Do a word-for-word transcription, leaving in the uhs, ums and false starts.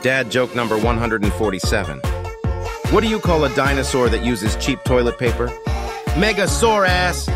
Dad joke number one hundred forty-seven. What do you call a dinosaur that uses cheap toilet paper? Megasaur ass!